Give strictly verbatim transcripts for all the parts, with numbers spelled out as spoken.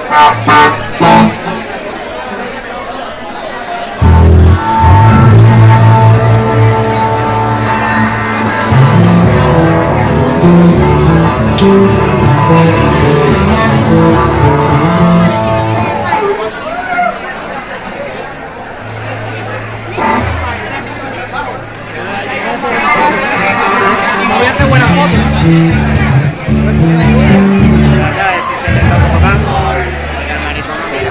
Voy a hacer buenas fotos. Si se te está tocando, el marito no mira.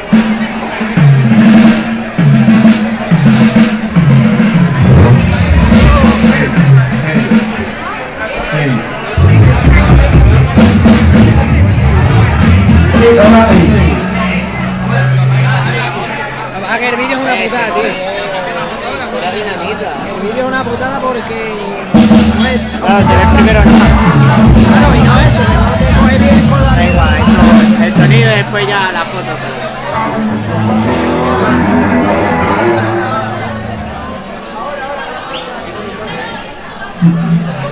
A que el vídeo es una putada, tío. Pura dinamita. El vídeo es una putada porque... Claro, se ve el primero no. Bueno, y no eso, que no te coge bien con la... Da igual, eso, el sonido y después ya la foto se ve.